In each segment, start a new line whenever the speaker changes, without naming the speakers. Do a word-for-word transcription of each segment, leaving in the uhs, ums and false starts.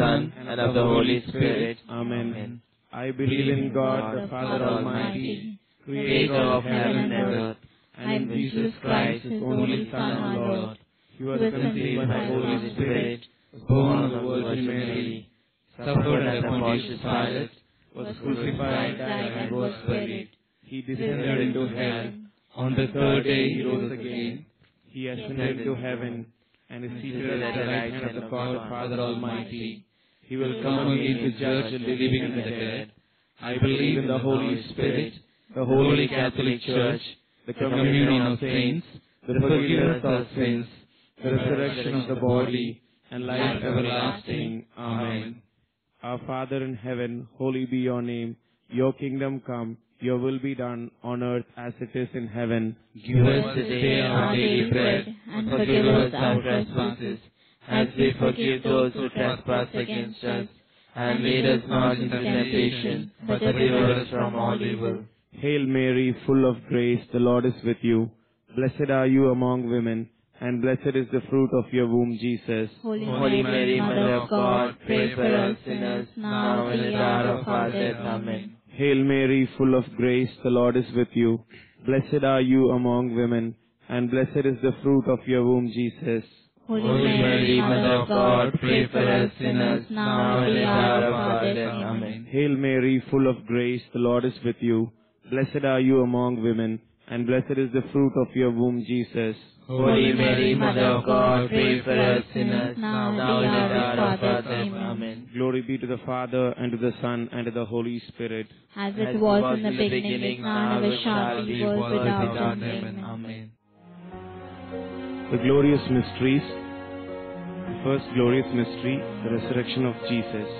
Son, and of the Holy Spirit.
Amen.
Amen.
I believe in God, the Father Almighty,
Creator of heaven and earth,
and in Jesus Christ, His only Son, our Lord. He was conceived by the Holy Spirit, was born of the Virgin Mary, suffered under Pontius Pilate, was crucified, died, and was buried. He descended into hell. On the third day He rose again. He ascended into heaven, and is seated at the right hand of the God, Father Almighty. He will come again to judge the living and the dead. I believe in the Holy Spirit, the Holy Catholic Church, the communion of saints, the forgiveness of sins, the resurrection of the body, and life everlasting. Amen. Our Father in heaven, holy be your name. Your kingdom come, your will be done on earth as it is in heaven.
Give us today our daily bread, and forgive us our trespasses, as we forgive those who trespass against us. And lead us not into temptation, but deliver us from all evil.
Hail Mary, full of grace, the Lord is with you. Blessed are you among women, and blessed is the fruit of your womb, Jesus.
Holy, Holy Mary, Mother of God, pray for us sinners, now and at the hour of our death. Amen.
Hail Mary, full of grace, the Lord is with you. Blessed are you among women, and blessed is the fruit of your womb, Jesus.
Holy Mary, Mother of God, pray for us sinners, now and at the hour of our death. Amen.
Hail Mary, full of grace, the Lord is with you. Blessed are you among women, and blessed is the fruit of your womb, Jesus.
Holy Mary, Mother of God, pray for us sinners, now and at the hour of our death. Amen.
Glory be to the Father, and to the Son, and to the Holy Spirit.
As it was in the beginning, now and ever shall be, world without end. Amen.
Amen.
The glorious mysteries. The first glorious mystery, the resurrection of Jesus.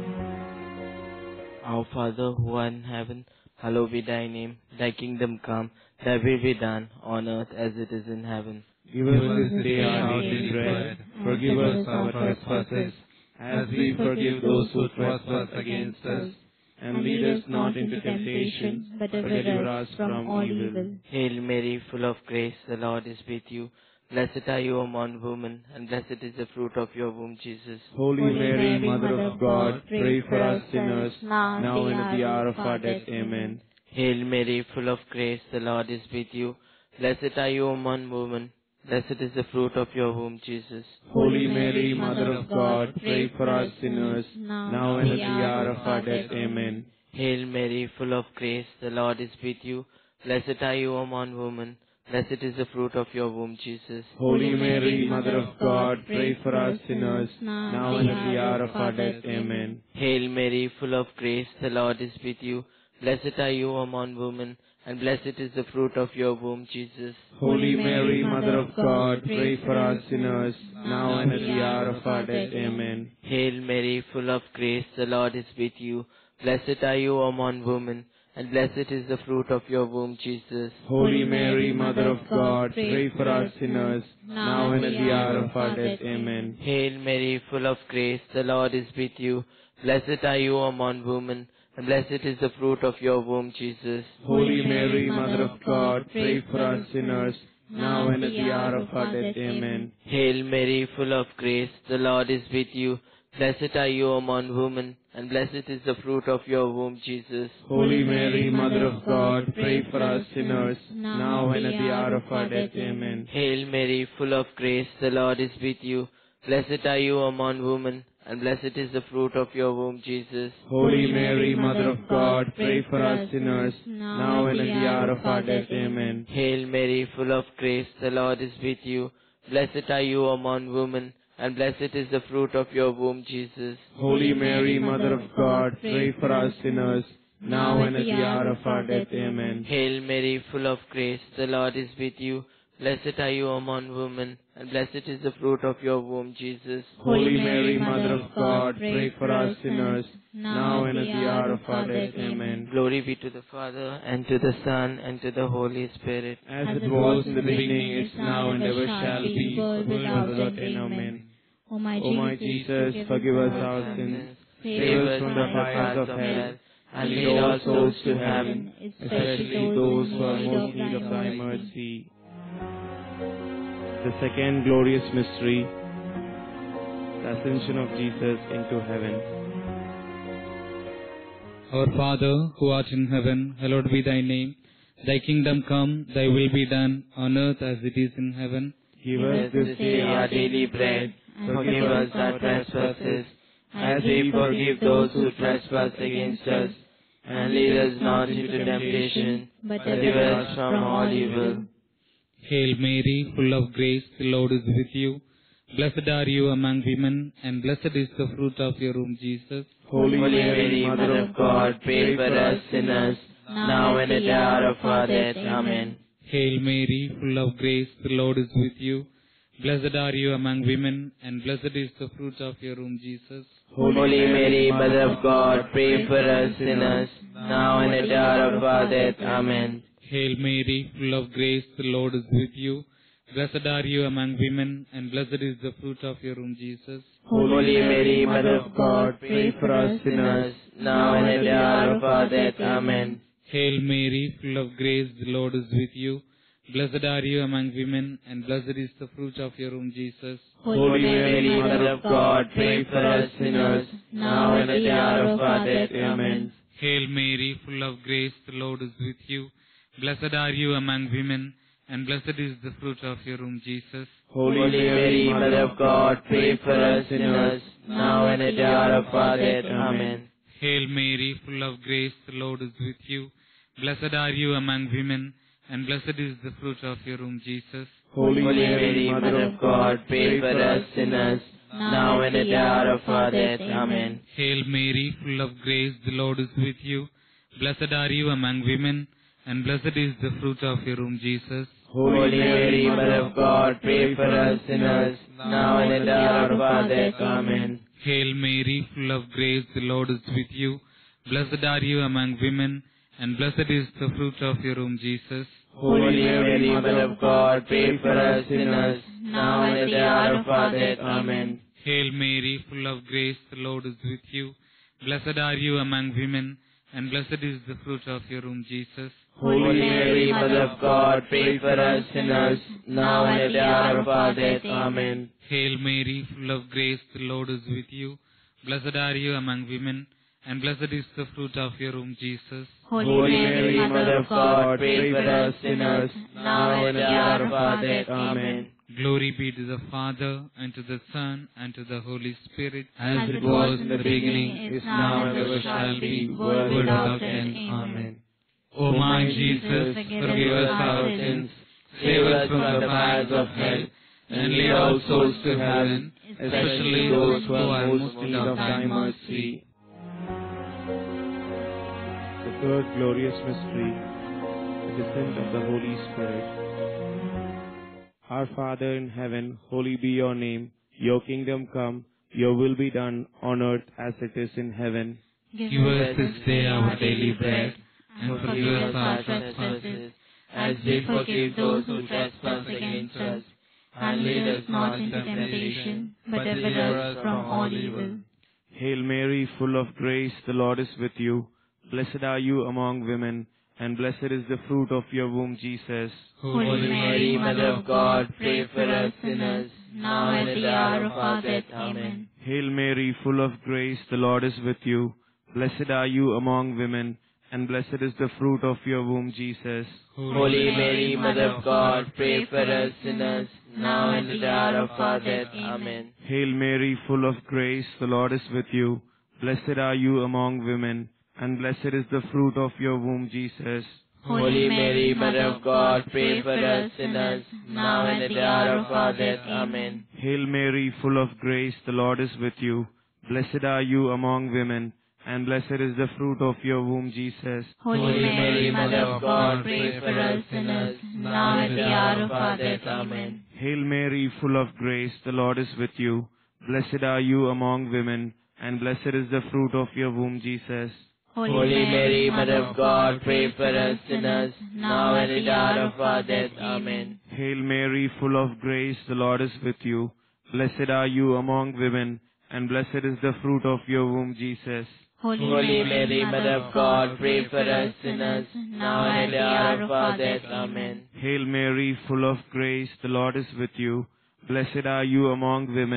Our Father, who art in heaven, hallowed be thy name. Thy kingdom come, thy will be done, on earth as it is in heaven.
Give us this day our daily bread. Forgive us our trespasses, as we forgive those who trespass against us. And lead us not into temptation, but deliver us from all evil.
Hail Mary, full of grace, the Lord is with you. Blessed are you among women, and blessed is the fruit of your womb, Jesus.
Holy Mary, Mother of God, pray for us sinners, now and at the hour of our death. Amen.
Hail Mary, full of grace, the Lord is with you. Blessed are you among women, blessed is the fruit of your womb, Jesus.
Holy Mary, Mother of God, pray for us sinners, now and at the hour of our death. Amen.
Hail Mary, full of grace, the Lord is with you. Blessed are you among women, blessed is the fruit of your womb, Jesus.
Holy Mary, Mother of God, pray for us sinners, now and at the hour of our death. Amen.
Hail Mary, full of grace, the Lord is with you. Blessed are you among women, and blessed is the fruit of your womb, Jesus.
Holy Mary, Mother of God, pray for us sinners, now and at the hour of our death. Amen.
Hail Mary, full of grace, the Lord is with you. Blessed are you among women, and blessed is the fruit of your womb, Jesus.
Holy Mary, Mother of God, pray for us sinners, now and at the hour of our death. Amen.
Hail Mary, full of grace, the Lord is with you. Blessed are you among women, and blessed is the fruit of your womb, Jesus.
Holy Mary, Mother of God, pray for us sinners, now and at the hour of our death. Amen.
Hail Mary, full of grace, the Lord is with you. Blessed are you among women, and blessed is the fruit of your womb, Jesus.
Holy Mary, Mother of God, pray for us sinners, now and at the hour of our death. Amen.
Hail Mary, full of grace, the Lord is with you. Blessed are you among women, and blessed is the fruit of your womb, Jesus.
Holy Mary, Mother of God, pray for us sinners, now and at the hour of our death. Amen.
Hail Mary, full of grace, the Lord is with you. Blessed are you among women, and blessed is the fruit of your womb, Jesus.
Holy Mary, Mother of God, pray for us sinners, now and at the hour of our death. Amen.
Hail Mary, full of grace, the Lord is with you. Blessed are you among women, and blessed is the fruit of your womb, Jesus.
Holy Mary, Mother of God, pray for us sinners, now and at the hour of our death. Amen.
Glory be to the Father, and to the Son, and to the Holy Spirit.
As it was in the beginning, is now, and ever shall be, world without end. Amen.
O my
O my Jesus, forgive us our sins, save us from the fires of hell, and lead all souls to heaven, especially those who are most in need of thy mercy. The second glorious mystery, the the ascension of Jesus into heaven.
Our Father, who art in heaven, hallowed be thy name. Thy kingdom come, thy will be done, on earth as it is in heaven.
Give us this day our daily bread, and forgive us our trespasses, as we forgive those who trespass against us. And lead us not into temptation, but deliver us from all evil.
Hail Mary, full of grace, the Lord is with you. Blessed are you among women, and blessed is the fruit of your womb, Jesus.
Holy Mary, Mother of God, pray for us sinners, now and at the hour of our death. Amen.
Hail Mary, full of grace, the Lord is with you. Blessed are you among women, and blessed is the fruit of your womb, Jesus.
Holy Mary, Mother of God, pray for us sinners, now and at the hour of our death. Amen.
Hail Mary, full of grace, the Lord is with you. Blessed are you among women, and blessed is the fruit of your womb, Jesus.
Holy Mary, Mother of God, pray for us sinners, now and at the hour of our death. Amen.
Hail Mary, full of grace, the Lord is with you. Blessed are you among women, and blessed is the fruit of your womb, Jesus.
Holy Mary, Mother of God, pray for us sinners, now and at the hour of our death. Amen.
Hail Mary, full of grace, the Lord is with you. Blessed are you among women, and blessed is the fruit of your womb, Jesus.
Holy Mary, Mother of God, pray for us sinners, now and at the hour of our death. Amen.
Hail Mary, full of grace, the Lord is with you. Blessed are you among women, and blessed is the fruit of your womb, Jesus.
Holy Mary, Mother of God, pray for us sinners, now and at the hour of our death. Amen.
Hail Mary, full of grace, the Lord is with you. Blessed are you among women, and blessed is the fruit of your womb, Jesus.
Holy Mary, Mother of God, pray for us sinners, now and at the hour of our death. Amen.
Hail Mary, full of grace, the Lord is with you. Blessed are you among women, and blessed is the fruit of your womb, Jesus.
Holy Mary, Mother of God, pray for us sinners, now and at the hour of our death. Amen.
Hail Mary, full of grace, the Lord is with you. Blessed are you among women, and blessed is the fruit of your womb, Jesus.
Holy Mary, Mother of God, pray for us sinners, now and at the hour of our death. Amen.
Hail Mary, full of grace, the Lord is with you. Blessed are you among women, and blessed is the fruit of your womb, Jesus.
Holy Mary, Mother of God, pray for us sinners, now and at the hour of our death. Amen.
Glory be to the Father, and to the Son, and to the Holy Spirit,
as it was in the beginning, is now, and ever shall be, world without end. Amen.
O my Jesus,
forgive us our sins, save us from the fires of hell, and lead all souls to heaven, especially those who are most in need of thy mercy.
The third glorious mystery, the descent of the Holy Spirit. Our Father in heaven, holy be your name. Your kingdom come, your will be done on earth as it is in heaven.
Give us this day our daily bread, and forgive us our trespasses,
as we forgive those who trespass against us. And lead us not into temptation, but deliver us from all evil.
Hail Mary, full of grace, the Lord is with you. Blessed are you among women, and blessed is the fruit of your womb, Jesus.
Holy Mary, Mother of God, pray for us sinners, now and at the hour of our death. Amen.
Hail Mary, full of grace, the Lord is with you. Blessed are you among women, and blessed is the fruit of your womb, Jesus.
Holy Mary, Mother of God, pray for us sinners, now and at the hour of our death. Amen.
Hail Mary, full of grace, the Lord is with you. Blessed are you among women, and blessed is the fruit of your womb, Jesus.
Holy Mary, Mother of God, pray for us sinners, now and at the hour of our death. Amen.
Hail Mary, full of grace, the Lord is with you. Blessed are you among women, and blessed is the fruit of your womb, Jesus.
Holy Mary, Mother of God, pray for us sinners, now and at the hour of our death. Amen.
Hail Mary, full of grace, the Lord is with you. Blessed are you among women, and blessed is the fruit of your womb, Jesus.
Holy Mary, Mother of God, pray for us sinners, now and at the hour of our death. Amen.
Hail Mary, full of grace, the Lord is with you. Blessed are you among women, and blessed is the fruit of your womb, Jesus.
Holy Mary, Mother of God, pray for us sinners, now and at the hour of our death. Amen.
Hail Mary, full of grace, the Lord is with you. Blessed are you among women,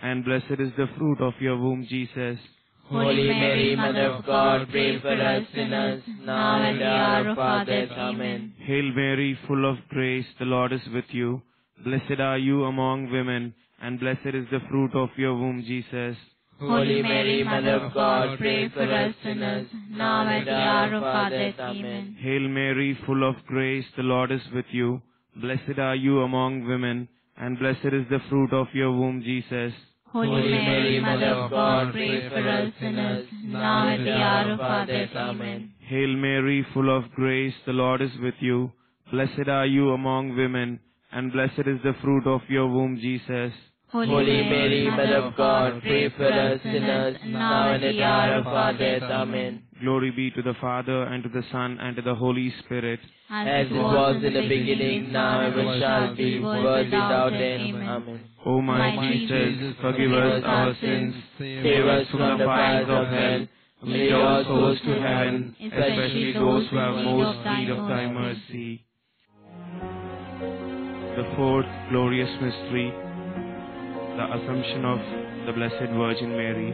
and blessed is the fruit of your womb, Jesus.
Holy Mary, Mother of God, pray for us sinners, now and at the hour of our death. Amen.
Hail Mary, full of grace, the Lord is with you. Blessed are you among women, and blessed is the fruit of your womb, Jesus.
Holy Mary, Mother of God, pray for us sinners, now and at the hour of our death. Amen.
Hail Mary, full of grace, the Lord is with you. Blessed are you among women, and blessed is the fruit of your womb, Jesus.
Holy Mary, Mother of God, pray for us sinners, now and at the hour of our death. Amen.
Hail Mary, full of grace, the Lord is with you. Blessed are you among women, and blessed is the fruit of your womb, Jesus.
Holy Mary, Mother of God, pray for us sinners, now and at the hour of our death. Amen.
Glory be to the Father, and to the Son, and to the Holy Spirit.
As it was in the beginning, now and ever shall be, world without end. Amen.
O my Jesus, forgive us our sins, save us from the fires of hell, lead all souls to heaven, especially those who have most need of thy mercy. The fourth glorious mystery, the Assumption of the Blessed Virgin Mary.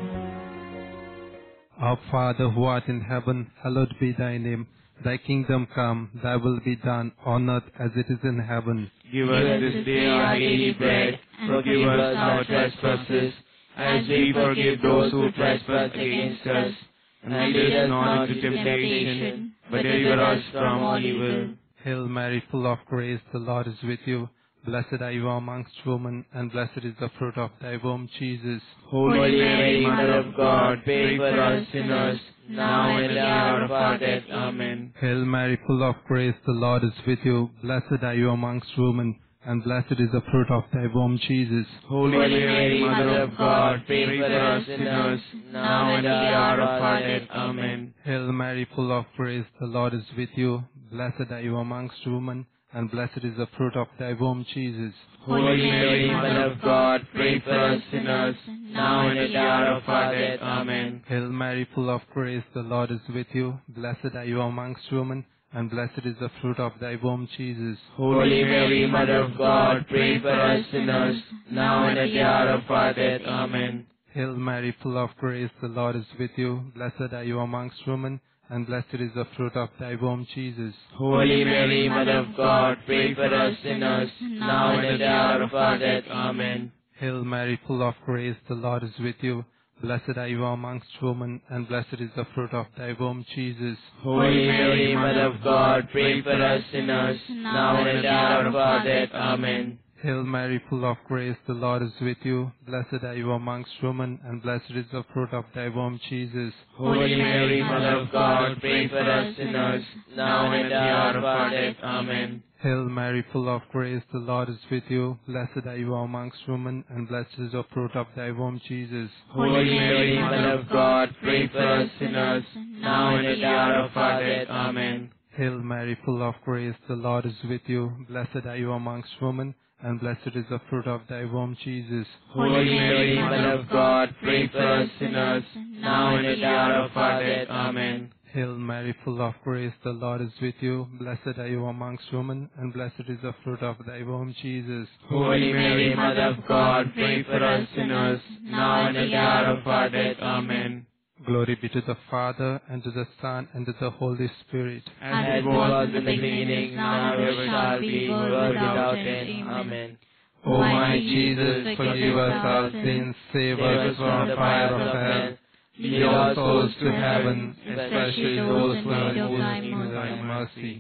Our Father who art in heaven, hallowed be thy name. Thy kingdom come, thy will be done on earth as it is in heaven.
Give us this day our daily bread, forgive us our trespasses, as we forgive those who trespass against us. And lead us not into temptation, but deliver us from all evil.
Hail Mary, full of grace, the Lord is with you. Blessed are you amongst women, and blessed is the fruit of thy womb, Jesus.
Holy Mary, Mother of God, pray for us sinners, now and at the hour of our death. Amen.
Hail Mary, full of grace, the Lord is with you. Blessed are you amongst women, and blessed is the fruit of thy womb, Jesus.
Holy Mary, Mother of God, pray for us sinners, now and at the hour of our death. Amen.
Hail Mary, full of grace, the Lord is with you. Blessed are you amongst women, and blessed is the fruit of thy womb, Jesus.
Holy Mary, Mother of God, pray for us sinners, now and at the hour of our death. Amen.
Hail Mary, full of grace, the Lord is with you. Blessed are you amongst women, and blessed is the fruit of thy womb, Jesus.
Holy Mary, Mother of God, pray for us sinners, now and at the hour of our death. Amen.
Hail Mary, full of grace, the Lord is with you. Blessed are you amongst women, and blessed is the fruit of thy womb, Jesus.
Holy Mary, Mother of God, pray for us sinners, now and at the hour of our death. Amen.
Hail Mary, full of grace, the Lord is with you. Blessed are you amongst women, and blessed is the fruit of thy womb, Jesus.
Holy Mary, Mother of God, pray for us sinners, now and at the hour of our death. Amen.
Hail Mary, full of grace, the Lord is with you. Blessed are you amongst women, and blessed is the fruit of thy womb, Jesus.
Holy Mary, Mother of God, pray for us sinners, now and at the hour of our death. Amen.
Hail Mary, full of grace, the Lord is with you. Blessed are you amongst women, and blessed is the fruit of thy womb, Jesus.
Holy Mary, Mother of God, pray for us sinners, now and at the hour of our death. Amen.
Hail Mary, full of grace, the Lord is with you. Blessed are you amongst women, and blessed is the fruit of thy womb, Jesus.
Holy Mary, Mother of God, pray for us sinners, now and at the hour of our death. Amen.
Hail Mary, full of grace, the Lord is with you. Blessed are you amongst women, and blessed is the fruit of thy womb, Jesus.
Holy Mary, Mother of God, pray for us sinners, now and at the hour of our death. Amen.
Glory be to the Father, and to the Son, and to the Holy Spirit.
As it was in the beginning, now and ever shall be, world without end. Amen.
O my Jesus, forgive us our sins, save us from the fire of hell. Lead all souls to heaven, especially those who are most in need of thy mercy.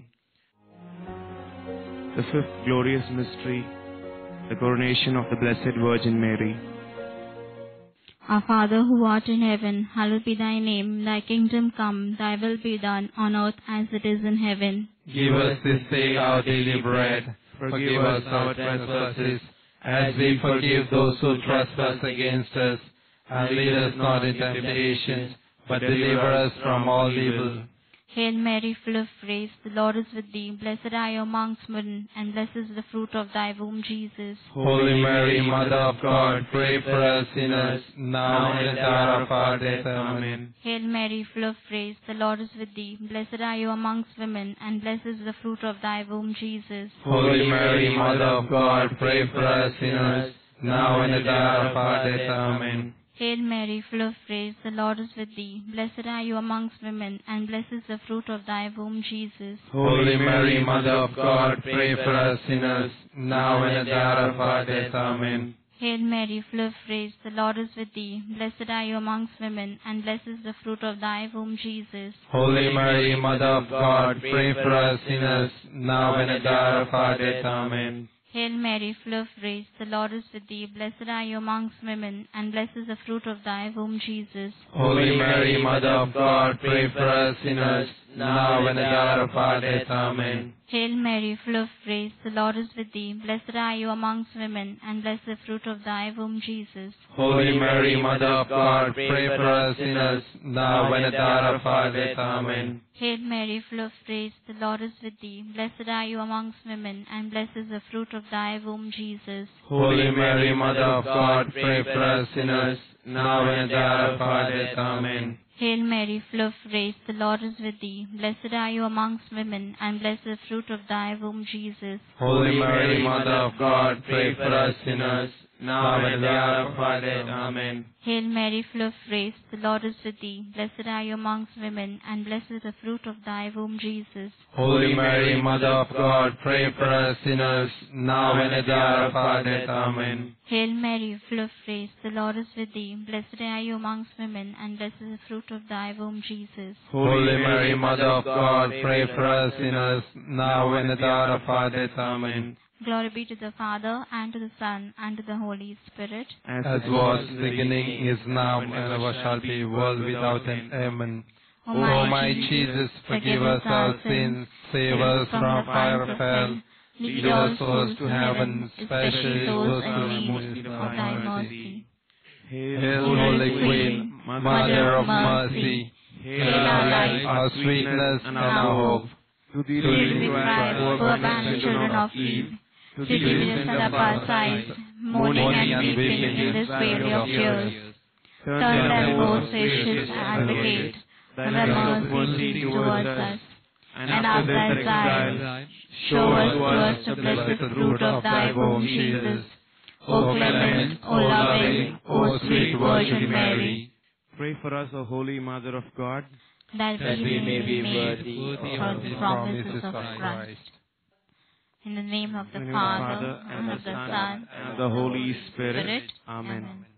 The fifth glorious mystery, the coronation of the Blessed Virgin Mary.
Our Father who art in heaven, hallowed be thy name. Thy kingdom come, thy will be done on earth as it is in heaven.
Give us this day our daily bread. Forgive us our trespasses, as we forgive those who trespass against us. And lead us not into temptation, but deliver us from all evil.
Hail Mary, full of grace, the Lord is with thee. Blessed are you amongst women, and blessed is the fruit of thy womb, Jesus.
Holy Mary, Mother of God, pray for us sinners, now and at the hour of our death. Amen.
Hail Mary, full of grace, the Lord is with thee. Blessed are you amongst women, and blessed is the fruit of thy womb, Jesus.
Holy Mary, Mother of God, pray for us sinners, now and at the hour of our death. Amen.
Hail Mary, full of grace, the Lord is with thee. Blessed are you amongst women, and blessed is the fruit of thy womb, Jesus.
Holy Mary, Mother of God, pray for us sinners, now and at the hour of our death. Amen.
Hail Mary, full of grace, the Lord is with thee. Blessed are you amongst women, and blessed is the fruit of thy womb, Jesus.
Holy Mary, Mother of God, pray for us sinners, now and at the hour of our death. Amen.
Hail Mary, full of grace, the Lord is with thee. Blessed are you amongst women, and blessed is the fruit of thy womb, Jesus.
Holy Mary, Mother of God, pray for us sinners, now and at the hour of our death. Amen.
Hail Mary, full of grace, the Lord is with thee. Blessed are you amongst women, and blessed is the fruit of thy womb, Jesus.
Holy Mary, Mother of God, pray for us sinners, now and at the hour of our death. Amen.
Hail Mary, full of grace, the Lord is with thee. Blessed are you amongst women, and blessed is the fruit of thy womb, Jesus.
Holy Mary, Mother of God, pray for us sinners, now and at the hour of our death. Amen.
Hail Mary, full of grace, the Lord is with thee. Blessed are you amongst women, and blessed is the fruit of thy womb, Jesus.
Holy Mary, Mother of God, pray for us sinners, now and at the hour of our death. Amen.
Hail Mary, full of grace, the Lord is with thee. Blessed are you amongst women, and blessed is the fruit of thy womb, Jesus.
Holy Mary, Mother of God, pray for us sinners, now and at the hour of our death. Amen.
Hail Mary, full of grace, the Lord is with thee. Blessed are you amongst women, and blessed is the fruit of thy womb, Jesus.
Holy Mary, Mother of God, pray for us sinners, now and at the hour of our death. Amen.
Glory be to the Father, and to the Son, and to the Holy Spirit.
As was in the beginning, is now, and ever shall be, world without end. Amen. O my Jesus, forgive us our sins, save us from the fire of hell, lead all souls to heaven, especially those in need of thy mercy. Hail, Holy Queen, Mother of Mercy, hail our life, our sweetness, and our hope. To thee
we cry, poor abandoned children of Eve. To thee we lift up our sighs, mourning and weeping in this valley of tears. Turn then, most gracious advocate, thy mercy towards us, and after thy exile, show us towards the blessed fruit of thy womb, Jesus. O clement, O loving, O sweet Virgin Mary,
Pray for us, O Holy Mother of God,
that
that we may be
worthy
worthy
of
of
the
the
promises of Christ. In the name of the
in the name of the
Father,
Father,
and of the Son,
and of the Holy Spirit.
Spirit.
Amen.
Amen.